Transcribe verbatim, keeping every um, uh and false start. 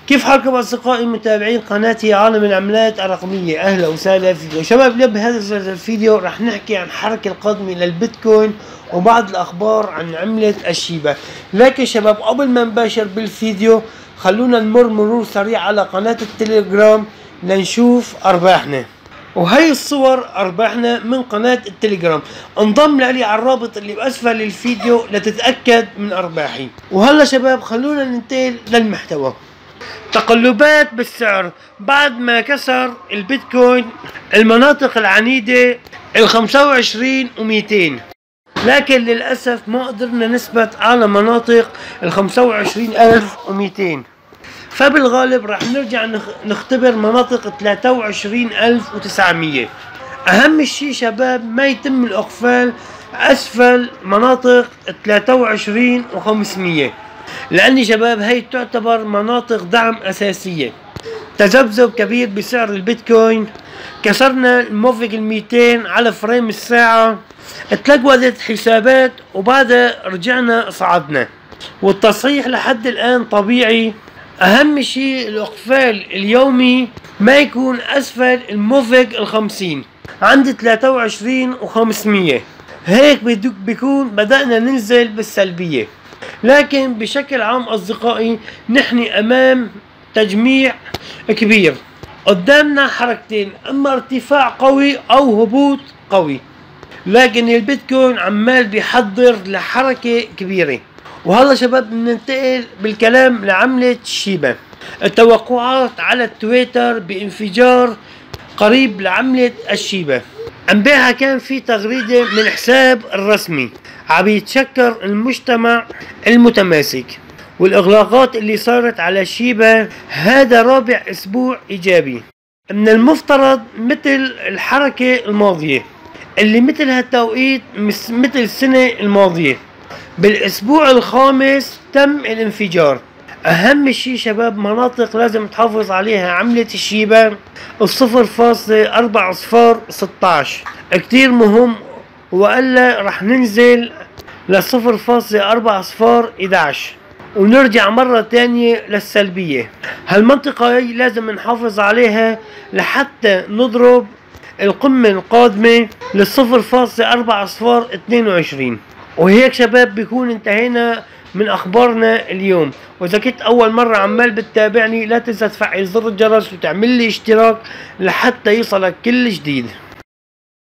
كيف حالكم اصدقائي متابعين قناتي عالم العملات الرقميه؟ اهلا وسهلا فيكم شباب. اليوم بهذا الفيديو رح نحكي عن حركه القادمه للبيتكوين وبعض الاخبار عن عمله الشيبا. لكن شباب قبل ما نباشر بالفيديو خلونا نمر مرور سريع على قناه التليجرام لنشوف ارباحنا. وهي الصور ارباحنا من قناه التليجرام. انضم لي على الرابط اللي باسفل الفيديو لتتاكد من ارباحي. وهلا شباب خلونا ننتقل للمحتوى. تقلبات بالسعر بعد ما كسر البيتكوين المناطق العنيدة ال خمسة وعشرين ومئتين، لكن للأسف ما قدرنا نثبت على مناطق ال خمسة وعشرين ألف ومئتين، فبالغالب راح نرجع نختبر مناطق ثلاثة وعشرين ألف وتسعمية. أهم شيء شباب ما يتم الإقفال أسفل مناطق ثلاثة وعشرين وخمسمية، لأن شباب هي تعتبر مناطق دعم أساسية. تذبذب كبير بسعر البيتكوين، كسرنا الموفق المئتين على فريم الساعة، اتلقودت حسابات وبعدها رجعنا صعدنا، والتصحيح لحد الآن طبيعي. أهم شيء الإقفال اليومي ما يكون أسفل الموفق الخمسين عند ثلاثة وعشرين وخمسمية، هيك بيكون بدأنا ننزل بالسلبية. لكن بشكل عام أصدقائي نحن أمام تجميع كبير، قدامنا حركتين، اما ارتفاع قوي او هبوط قوي، لكن البيتكوين عمال بيحضر لحركة كبيرة. وهلا شباب بننتقل بالكلام لعملة شيبا. التوقعات على التويتر بانفجار قريب لعملة الشيبا. امبارح كان في تغريدة من حساب الرسمي عم يتشكر المجتمع المتماسك، والاغلاقات اللي صارت على شيبا هذا رابع اسبوع ايجابي. من المفترض مثل الحركة الماضية اللي مثل هالتوقيت مثل السنة الماضية بالاسبوع الخامس تم الانفجار. اهم شيء شباب مناطق لازم تحافظ عليها عملة الشيبا الصفر فاصلة أربعة صفار ستاشر كتير مهم، والا رح ننزل لصفر فاصلة أربعة صفار إحداشر ونرجع مرة تانية للسلبية. هالمنطقة هي لازم نحافظ عليها لحتى نضرب القمة القادمة للصفر فاصلة أربعة صفار اثنين وعشرين. وهيك شباب بيكون انتهينا من اخبارنا اليوم. واذا كنت اول مرة عمال بتتابعني لا تنسى تفعل زر الجرس وتعمل لي اشتراك لحتى يصلك كل جديد.